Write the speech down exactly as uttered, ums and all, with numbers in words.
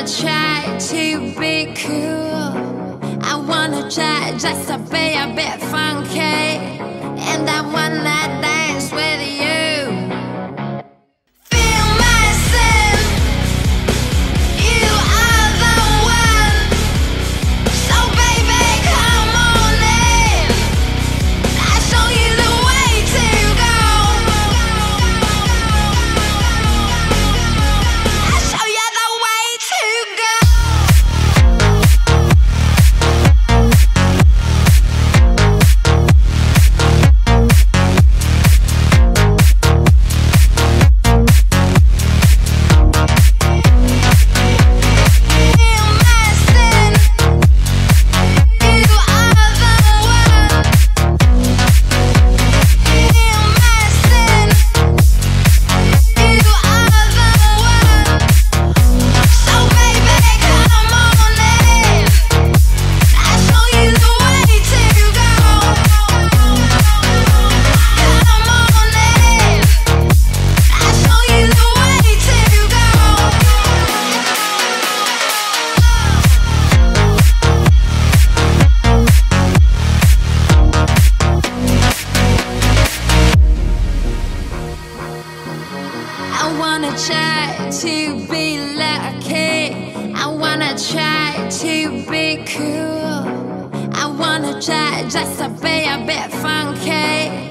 wanna try to be cool. I wanna try just to be a bit funky. And I wanna dance with you. Feel my sin. You are the one. So baby, come on in. I'll show you the way to go. I'll show you the way to go. Feel my sin. You are the one. Feel my sin. You are the one. So baby, come on in. I'll show you the way to go. Come on in. I'll show you the way to go. I wanna try to be lucky. I wanna try to be cool. I wanna try just to be a bit funky.